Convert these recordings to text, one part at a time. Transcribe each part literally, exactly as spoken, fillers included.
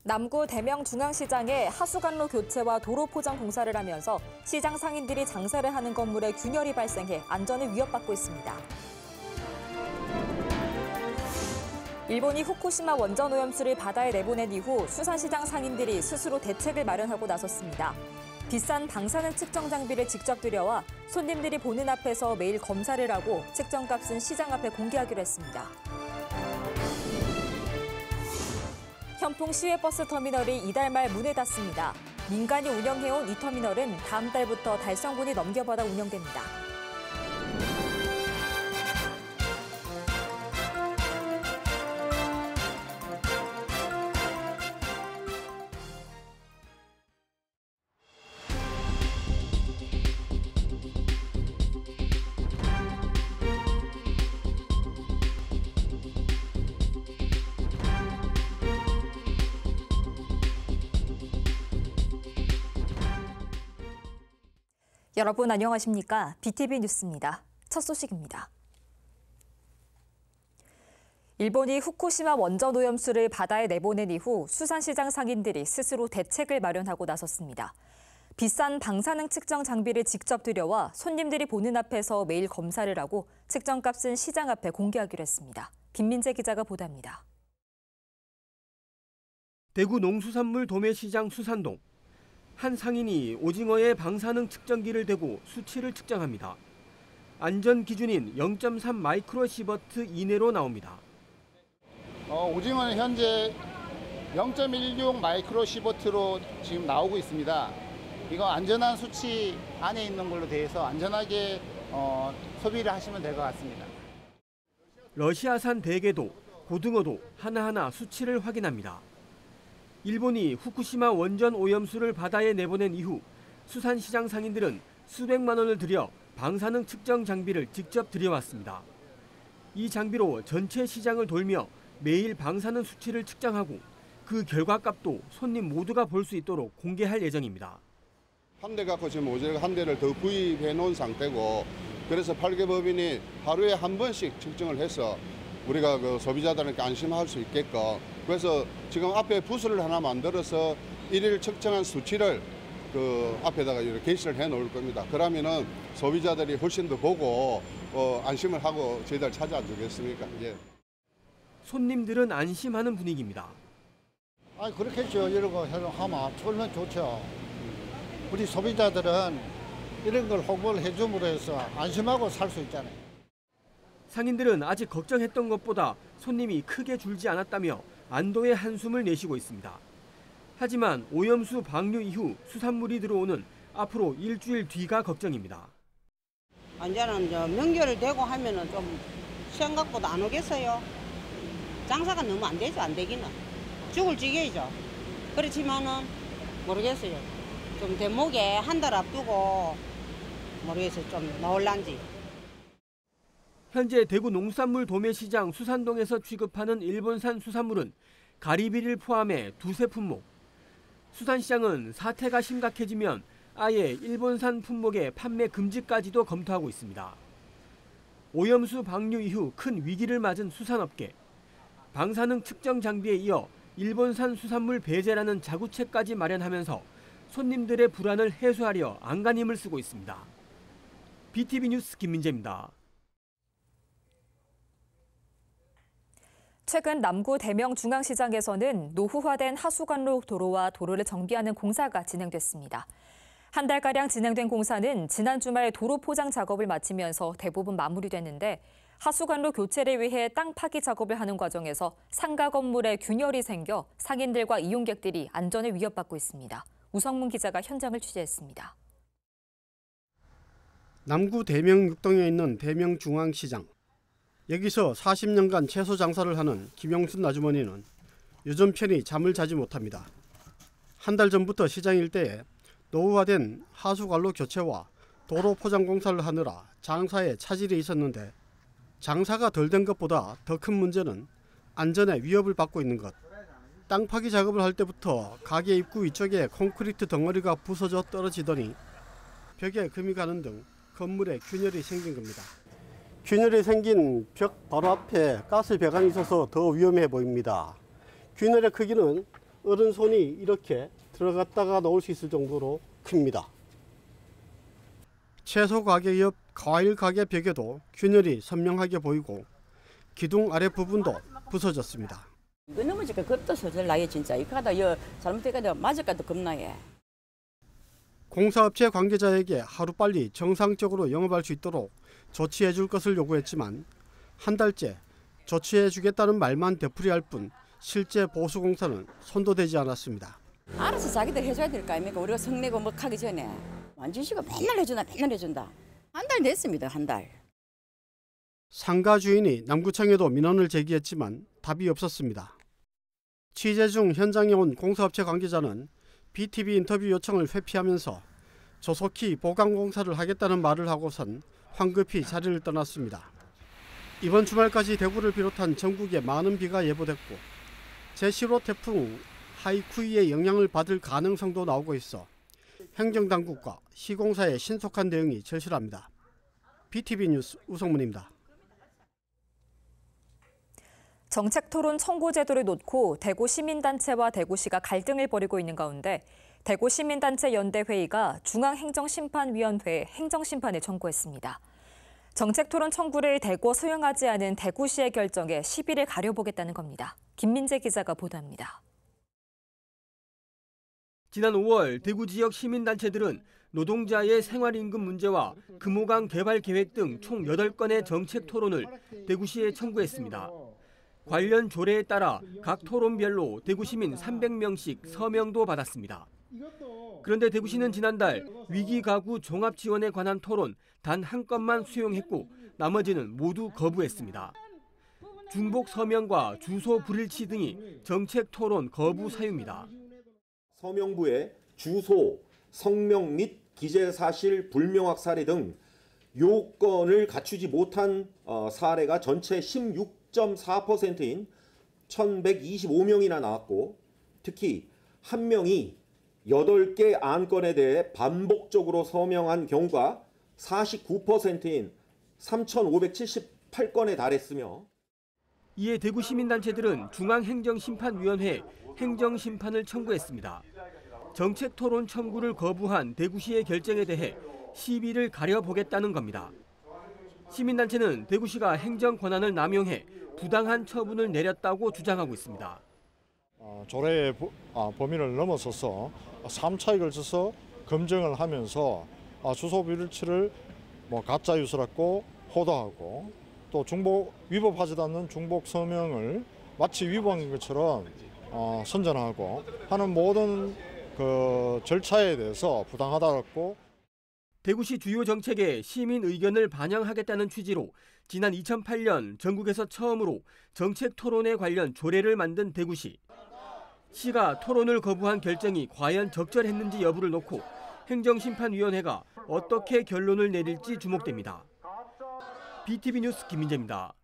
남구 대명중앙시장의 하수관로 교체와 도로 포장 공사를 하면서 시장 상인들이 장사를 하는 건물에 균열이 발생해 안전을 위협받고 있습니다. 일본이 후쿠시마 원전 오염수를 바다에 내보낸 이후 수산시장 상인들이 스스로 대책을 마련하고 나섰습니다. 비싼 방사능 측정 장비를 직접 들여와 손님들이 보는 앞에서 매일 검사를 하고 측정값은 시장 앞에 공개하기로 했습니다. 현풍 시외버스 터미널이 이달 말 문을 닫습니다. 민간이 운영해온 이 터미널은 다음 달부터 달성군이 넘겨받아 운영됩니다. 여러분 안녕하십니까? 비티비 뉴스입니다. 첫 소식입니다. 일본이 후쿠시마 원전 오염수를 바다에 내보낸 이후 수산시장 상인들이 스스로 대책을 마련하고 나섰습니다. 비싼 방사능 측정 장비를 직접 들여와 손님들이 보는 앞에서 매일 검사를 하고 측정값은 시장 앞에 공개하기로 했습니다. 김민재 기자가 보도합니다. 대구 농수산물 도매시장 수산동. 한 상인이 오징어에 방사능 측정기를 대고 수치를 측정합니다. 안전 기준인 영 점 삼 마이크로시버트 이내로 나옵니다. 어, 오징어는 현재 영 점 일육 마이크로시버트로 지금 나오고 있습니다. 이거 안전한 수치 안에 있는 걸로 돼서 안전하게 어, 소비를 하시면 될 것 같습니다. 러시아산 대게도, 고등어도 하나하나 수치를 확인합니다. 일본이 후쿠시마 원전 오염수를 바다에 내보낸 이후 수산시장 상인들은 수백만 원을 들여 방사능 측정 장비를 직접 들여왔습니다. 이 장비로 전체 시장을 돌며 매일 방사능 수치를 측정하고 그 결과값도 손님 모두가 볼 수 있도록 공개할 예정입니다. 한 대 갖고 지금 오징어 한 대를 더 구입해 놓은 상태고, 그래서 팔계법인이 하루에 한 번씩 측정을 해서 우리가 그 소비자들에게 안심할 수 있게끔, 그래서 지금 앞에 부스를 하나 만들어서 일일 측정한 수치를 그 앞에다가 이렇게 게시를 해 놓을 겁니다. 그러면은 소비자들이 훨씬 더 보고 어, 안심을 하고 저희들 찾아와 주겠습니까? 예. 손님들은 안심하는 분위기입니다. 아, 그렇겠죠. 이런 거 하면 얼마나 좋죠. 우리 소비자들은 이런 걸 홍보를 해줌으로 해서 안심하고 살 수 있잖아요. 상인들은 아직 걱정했던 것보다 손님이 크게 줄지 않았다며 안도의 한숨을 내쉬고 있습니다. 하지만 오염수 방류 이후 수산물이 들어오는 앞으로 일주일 뒤가 걱정입니다. 완전한 명절을 대고 하면은 좀 생각보다 안 오겠어요. 장사가 너무 안 되죠, 안 되기는. 죽을 지경이죠. 그렇지만은 모르겠어요. 좀 대목에 한 달 앞두고 모르겠어요. 좀 나올란지. 현재 대구 농산물 도매시장 수산동에서 취급하는 일본산 수산물은 가리비를 포함해 두세 품목. 수산시장은 사태가 심각해지면 아예 일본산 품목의 판매 금지까지도 검토하고 있습니다. 오염수 방류 이후 큰 위기를 맞은 수산업계. 방사능 측정 장비에 이어 일본산 수산물 배제라는 자구책까지 마련하면서 손님들의 불안을 해소하려 안간힘을 쓰고 있습니다. 비티비 뉴스 김민재입니다. 최근 남구 대명중앙시장에서는 노후화된 하수관로 도로와 도로를 정비하는 공사가 진행됐습니다. 한 달가량 진행된 공사는 지난 주말 도로 포장 작업을 마치면서 대부분 마무리됐는데 하수관로 교체를 위해 땅 파기 작업을 하는 과정에서 상가 건물에 균열이 생겨 상인들과 이용객들이 안전을 위협받고 있습니다. 우성문 기자가 현장을 취재했습니다. 남구 대명육동에 있는 대명중앙시장. 여기서 사십 년간 채소 장사를 하는 김영순 아주머니는 요즘 편히 잠을 자지 못합니다. 한 달 전부터 시장 일대에 노후화된 하수관로 교체와 도로 포장 공사를 하느라 장사에 차질이 있었는데 장사가 덜 된 것보다 더 큰 문제는 안전에 위협을 받고 있는 것. 땅 파기 작업을 할 때부터 가게 입구 위쪽에 콘크리트 덩어리가 부서져 떨어지더니 벽에 금이 가는 등 건물에 균열이 생긴 겁니다. 균열이 생긴 벽 바로 앞에 가스 배관이 있어서 더 위험해 보입니다. 균열의 크기는 어른 손이 이렇게 들어갔다가 나올 수 있을 정도로 큽니다. 채소 가게 옆 과일 가게 벽에도 균열이 선명하게 보이고 기둥 아래 부분도 부서졌습니다. 이거 넘어지니까 겁도 서절 나요 진짜. 이거 하다 여 잘못해가지고 맞을까도 겁나게. 공사업체 관계자에게 하루빨리 정상적으로 영업할 수 있도록 조치해 줄 것을 요구했지만 한 달째 조치해 주겠다는 말만 되풀이할 뿐 실제 보수공사는 손도 대지 않았습니다. 알아서 자기들 해줘야 될 거 아닙니까? 우리가 성내고 뭐 하기 전에. 완준씨가 맨날 해준다 맨날 해준다. 한 달 됐습니다. 한 달. 상가 주인이 남구청에도 민원을 제기했지만 답이 없었습니다. 취재 중 현장에 온 공사업체 관계자는 비티비 인터뷰 요청을 회피하면서 조속히 보강공사를 하겠다는 말을 하고선 황급히 자리를 떠났습니다. 이번 주말까지 대구를 비롯한 전국에 많은 비가 예보됐고 제십오 태풍 하이쿠이의 영향을 받을 가능성도 나오고 있어 행정당국과 시공사의 신속한 대응이 절실합니다. 비티비 뉴스 우성문입니다. 정책토론 청구 제도를 놓고 대구 시민단체와 대구시가 갈등을 벌이고 있는 가운데 대구 시민단체 연대회의가 중앙행정심판위원회에 행정심판을 청구했습니다. 정책토론 청구를 대거 수용하지 않은 대구시의 결정에 시비를 가려보겠다는 겁니다. 김민재 기자가 보도합니다. 지난 오월 대구 지역 시민단체들은 노동자의 생활임금 문제와 금호강 개발 계획 등 총 여덟 건의 정책 토론을 대구시에 청구했습니다. 관련 조례에 따라 각 토론별로 대구 시민 삼백 명씩 서명도 받았습니다. 그런데 대구시는 지난달 위기 가구 종합 지원에 관한 토론 단 한 건만 수용했고 나머지는 모두 거부했습니다. 중복 서명과 주소 불일치 등이 정책 토론 거부 사유입니다. 서명부의 주소, 성명 및 기재사실 불명확 사례 등 요건을 갖추지 못한 사례가 전체 십육 점 사 퍼센트인 천백이십오 명이나 나왔고 특히 한 명이 여덟 개 안건에 대해 반복적으로 서명한 경우가 사십구 퍼센트인 삼천오백칠십팔 건에 달했으며 이에 대구 시민단체들은 중앙행정심판위원회에 행정심판을 청구했습니다. 정책 토론 청구를 거부한 대구시의 결정에 대해 시비를 가려보겠다는 겁니다. 시민단체는 대구시가 행정 권한을 남용해 부당한 처분을 내렸다고 주장하고 있습니다. 어, 조례의 아, 범위를 넘어서서 삼 차에 걸쳐서 검증을 하면서 아, 주소 불일치를 뭐 가짜 유서라고 호도하고 또 중복 위법하지도 않는 중복 서명을 마치 위법한 것처럼 어, 선전하고 하는 모든 그 절차에 대해서 부당하다고. 대구시 주요 정책에 시민 의견을 반영하겠다는 취지로 지난 이천팔 년 전국에서 처음으로 정책 토론에 관련 조례를 만든 대구시. 시가 토론을 거부한 결정이 과연 적절했는지 여부를 놓고 행정심판위원회가 어떻게 결론을 내릴지 주목됩니다. 비티비 뉴스 김민재입니다.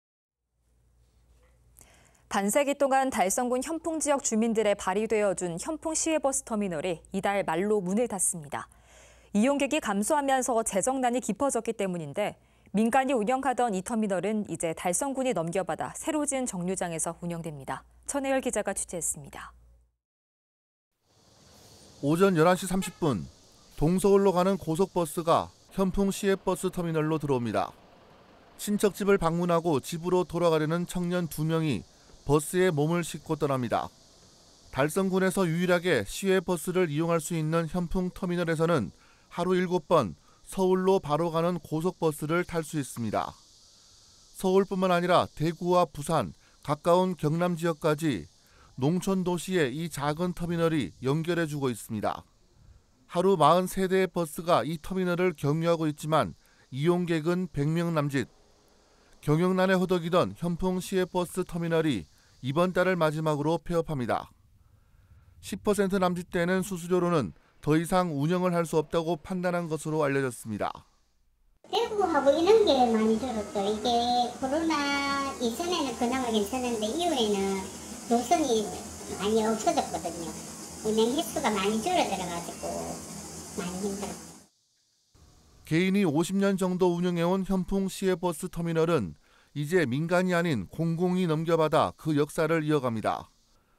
반세기 동안 달성군 현풍 지역 주민들의 발휘되어준 현풍 시외버스 터미널이 이달 말로 문을 닫습니다. 이용객이 감소하면서 재정난이 깊어졌기 때문인데 민간이 운영하던 이 터미널은 이제 달성군이 넘겨받아 새로 지은 정류장에서 운영됩니다. 천혜열 기자가 취재했습니다. 오전 열한 시 삼십 분 동서울로 가는 고속버스가 현풍 시외버스 터미널로 들어옵니다. 친척집을 방문하고 집으로 돌아가려는 청년 두 명이 버스에 몸을 싣고 떠납니다. 달성군에서 유일하게 시외버스를 이용할 수 있는 현풍 터미널에서는 하루 일곱 번 서울로 바로 가는 고속버스를 탈 수 있습니다. 서울뿐만 아니라 대구와 부산, 가까운 경남 지역까지 농촌 도시의 이 작은 터미널이 연결해주고 있습니다. 하루 사십삼 대의 버스가 이 터미널을 경유하고 있지만 이용객은 백 명 남짓. 경영난에 허덕이던 현풍 시외버스 터미널이 이번 달을 마지막으로 폐업합니다. 십 퍼센트 남짓되는 수수료로는 더 이상 운영을 할 수 없다고 판단한 것으로 알려졌습니다. 대구하고 이런 게 많이 줄었죠. 이게 코로나 이전에는 그나마 괜찮은데 이후에는 노선이 많이 없어졌거든요. 운행 횟수가 많이 줄어들어가지고 많이 힘들었어요. 개인이 오십 년 정도 운영해온 현풍 시외버스 터미널은 이제 민간이 아닌 공공이 넘겨받아 그 역사를 이어갑니다.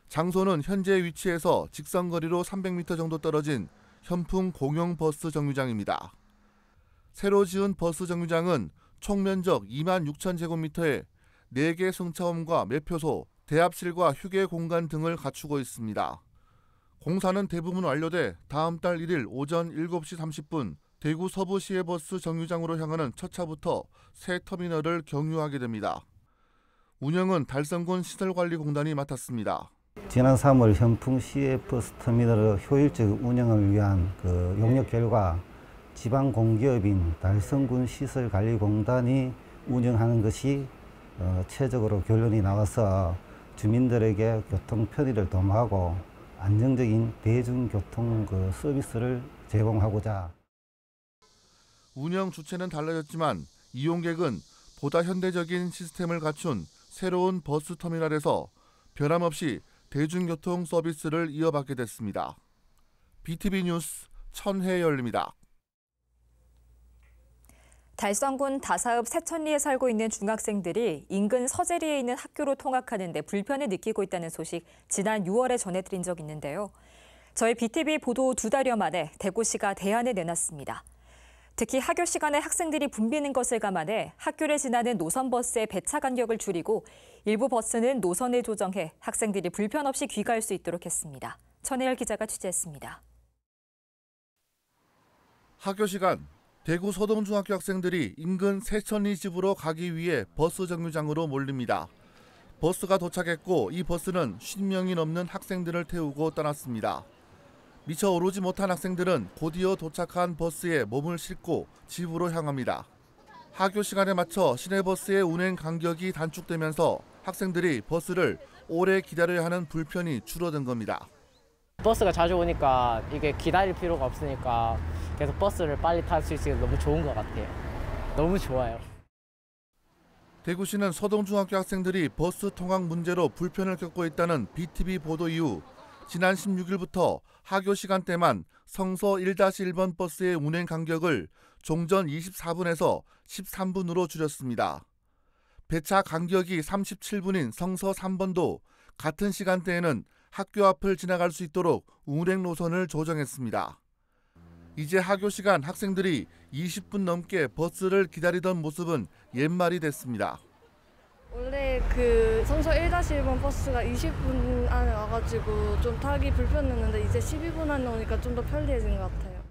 장소는 현재 위치에서 직선거리로 삼백 미터 정도 떨어진 현풍 공영 버스 정류장입니다. 새로 지은 버스 정류장은 총 면적 이만 육천 제곱미터에 네 개 승차원과 매표소, 대합실과 휴게 공간 등을 갖추고 있습니다. 공사는 대부분 완료돼 다음 달 일 일 오전 일곱 시 삼십 분 대구 서부시외버스 정류장으로 향하는 첫 차부터 새 터미널을 경유하게 됩니다. 운영은 달성군 시설관리공단이 맡았습니다. 지난 삼월 현풍시외버스 터미널의 효율적 운영을 위한 그 용역 결과 지방 공기업인 달성군 시설관리공단이 운영하는 것이 어, 최적으로 결론이 나와서 주민들에게 교통 편의를 도모하고 안정적인 대중교통 그 서비스를 제공하고자. 운영 주체는 달라졌지만 이용객은 보다 현대적인 시스템을 갖춘 새로운 버스 터미널에서 변함없이 대중교통 서비스를 이어받게 됐습니다. 비티비 뉴스 천혜열입니다. 달성군 다사읍 새천리에 살고 있는 중학생들이 인근 서재리에 있는 학교로 통학하는 데 불편을 느끼고 있다는 소식 지난 유월에 전해드린 적 있는데요. 저희 비티비 보도 두 달여 만에 대구시가 대안을 내놨습니다. 특히 학교 시간에 학생들이 붐비는 것을 감안해 학교를 지나는 노선버스의 배차 간격을 줄이고 일부 버스는 노선을 조정해 학생들이 불편 없이 귀가할 수 있도록 했습니다. 천혜열 기자가 취재했습니다. 학교 시간, 대구 서동중학교 학생들이 인근 새천리 집으로 가기 위해 버스 정류장으로 몰립니다. 버스가 도착했고 이 버스는 쉰 명이 넘는 학생들을 태우고 떠났습니다. 미처 오르지 못한 학생들은 곧이어 도착한 버스에 몸을 싣고 집으로 향합니다. 학교 시간에 맞춰 시내버스의 운행 간격이 단축되면서 학생들이 버스를 오래 기다려야 하는 불편이 줄어든 겁니다. 버스가 자주 오니까 이게 기다릴 필요가 없으니까 계속 버스를 빨리 탈 수 있어서 너무 좋은 것 같아요. 너무 좋아요. 대구시는 서동중학교 학생들이 버스 통학 문제로 불편을 겪고 있다는 비티비 보도 이후 지난 십육 일부터 학교 시간대만 성서 일 일 번 버스의 운행 간격을 종전 이십사 분에서 십삼 분으로 줄였습니다. 배차 간격이 삼십칠 분인 성서 삼 번도 같은 시간대에는 학교 앞을 지나갈 수 있도록 운행 노선을 조정했습니다. 이제 학교 시간 학생들이 이십 분 넘게 버스를 기다리던 모습은 옛말이 됐습니다. 원래 그 성서 일 일 번 버스가 이십 분 안에 와가지고 좀 타기 불편했는데 이제 십이 분 안에 오니까 좀 더 편리해진 것 같아요.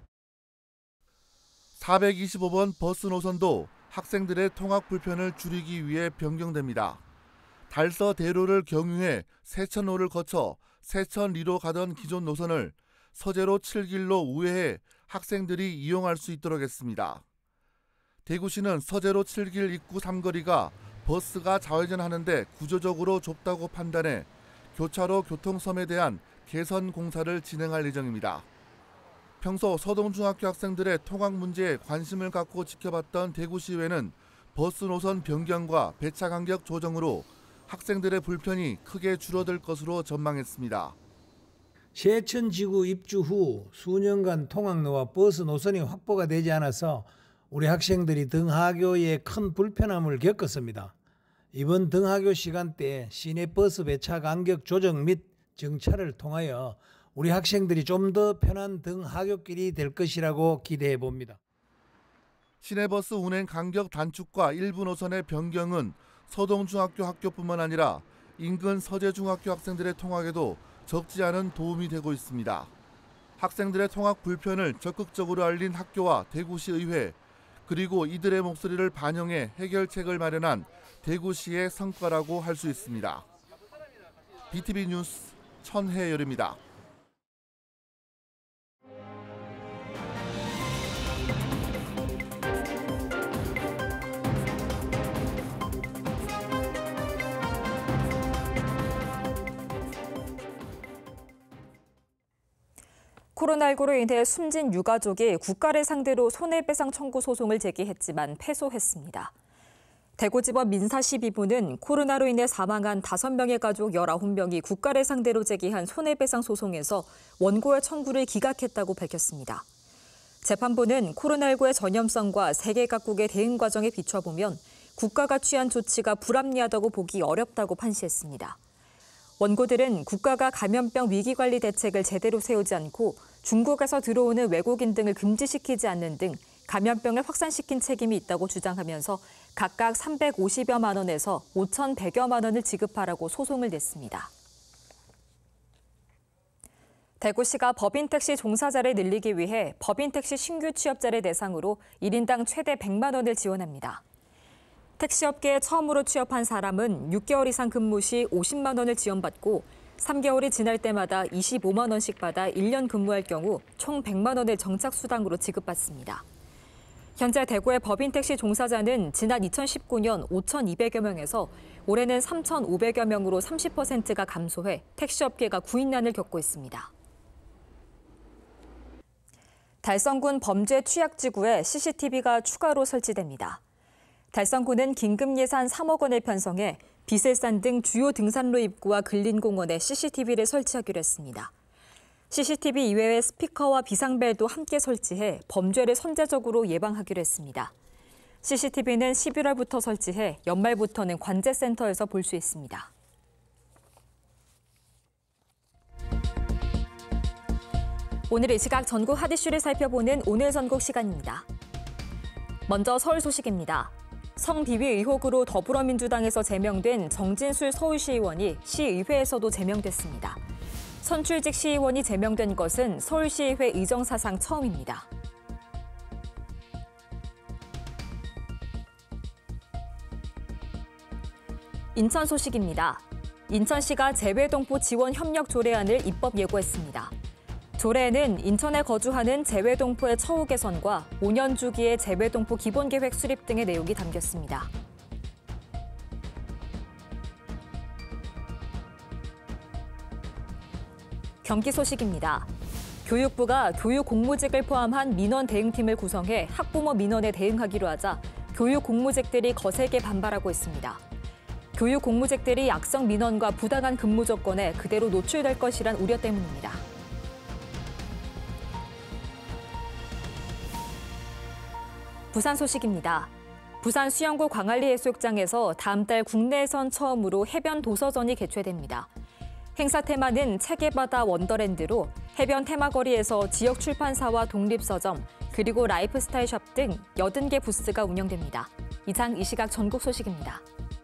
사백이십오 번 버스 노선도 학생들의 통학 불편을 줄이기 위해 변경됩니다. 달서 대로를 경유해 세천로를 거쳐 세천리로 가던 기존 노선을 서재로 칠 길로 우회해 학생들이 이용할 수 있도록 했습니다. 대구시는 서재로 칠 길 입구 삼거리가 버스가 좌회전하는데 구조적으로 좁다고 판단해 교차로 교통섬에 대한 개선 공사를 진행할 예정입니다. 평소 서동중학교 학생들의 통학 문제에 관심을 갖고 지켜봤던 대구시의회는 버스 노선 변경과 배차 간격 조정으로 학생들의 불편이 크게 줄어들 것으로 전망했습니다. 세천지구 입주 후 수년간 통학로와 버스 노선이 확보가 되지 않아서 우리 학생들이 등하교에 큰 불편함을 겪었습니다. 이번 등하교 시간대에 시내버스 배차 간격 조정 및 정차를 통하여 우리 학생들이 좀 더 편한 등하교길이 될 것이라고 기대해 봅니다. 시내버스 운행 간격 단축과 일부 노선의 변경은 서동중학교 학교뿐만 아니라 인근 서재중학교 학생들의 통학에도 적지 않은 도움이 되고 있습니다. 학생들의 통학 불편을 적극적으로 알린 학교와 대구시의회, 그리고 이들의 목소리를 반영해 해결책을 마련한 대구시의 성과라고 할 수 있습니다. 비티비 뉴스 천혜열입니다. 코로나십구로 인해 숨진 유가족이 국가를 상대로 손해배상 청구 소송을 제기했지만 패소했습니다. 대구지법 민사십이 부는 코로나로 인해 사망한 다섯 명의 가족 열아홉 명이 국가를 상대로 제기한 손해배상 소송에서 원고의 청구를 기각했다고 밝혔습니다. 재판부는 코로나십구의 전염성과 세계 각국의 대응 과정에 비춰보면 국가가 취한 조치가 불합리하다고 보기 어렵다고 판시했습니다. 원고들은 국가가 감염병 위기관리 대책을 제대로 세우지 않고 중국에서 들어오는 외국인 등을 금지시키지 않는 등 감염병을 확산시킨 책임이 있다고 주장하면서 각각 삼백오십여만 원에서 오천백여만 원을 지급하라고 소송을 냈습니다. 대구시가 법인택시 종사자를 늘리기 위해 법인택시 신규 취업자를 대상으로 일 인당 최대 백만 원을 지원합니다. 택시업계에 처음으로 취업한 사람은 육 개월 이상 근무 시 오십만 원을 지원받고 삼 개월이 지날 때마다 이십오만 원씩 받아 일 년 근무할 경우 총 백만 원을 정착수당으로 지급받습니다. 현재 대구의 법인택시 종사자는 지난 이천십구 년 오천이백여 명에서 올해는 삼천오백여 명으로 삼십 퍼센트가 감소해 택시업계가 구인난을 겪고 있습니다. 달성군 범죄 취약지구에 씨씨티비가 추가로 설치됩니다. 달성군은 긴급 예산 삼억 원을 편성해 비설산 등 주요 등산로 입구와 근린공원에 씨씨티비를 설치하기로 했습니다. 씨씨티비 이외에 스피커와 비상벨도 함께 설치해 범죄를 선제적으로 예방하기로 했습니다. 씨씨티비는 십일월부터 설치해 연말부터는 관제센터에서 볼 수 있습니다. 오늘 이 시각 전국 핫 이슈를 살펴보는 오늘 전국 시간입니다. 먼저 서울 소식입니다. 성비위 의혹으로 더불어민주당에서 제명된 정진술 서울시의원이 시의회에서도 제명됐습니다. 선출직 시의원이 제명된 것은 서울시의회 의정 사상 처음입니다. 인천 소식입니다. 인천시가 재외동포 지원 협력 조례안을 입법 예고했습니다. 조례에는 인천에 거주하는 재외동포의 처우 개선과 오 년 주기의 재외동포 기본계획 수립 등의 내용이 담겼습니다. 경기 소식입니다. 교육부가 교육 공무직을 포함한 민원 대응팀을 구성해 학부모 민원에 대응하기로 하자 교육 공무직들이 거세게 반발하고 있습니다. 교육 공무직들이 악성 민원과 부당한 근무 조건에 그대로 노출될 것이란 우려 때문입니다. 부산 소식입니다. 부산 수영구 광안리 해수욕장에서 다음 달 국내에선 처음으로 해변 도서전이 개최됩니다. 행사 테마는 책의 바다 원더랜드로 해변 테마거리에서 지역 출판사와 독립서점, 그리고 라이프스타일 샵 등 여든 개 부스가 운영됩니다. 이상 이 시각 전국 소식입니다.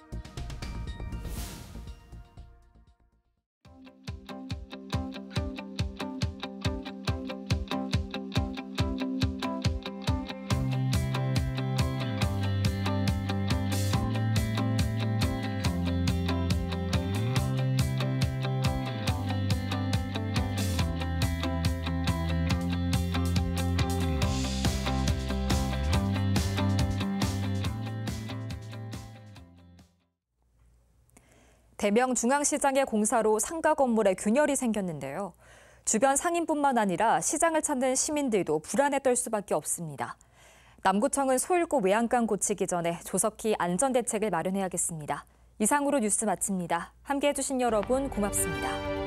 대명 중앙시장의 공사로 상가 건물에 균열이 생겼는데요. 주변 상인뿐만 아니라 시장을 찾는 시민들도 불안에 떨 수밖에 없습니다. 남구청은 소일고 외양간 고치기 전에 조속히 안전대책을 마련해야겠습니다. 이상으로 뉴스 마칩니다. 함께해 주신 여러분 고맙습니다.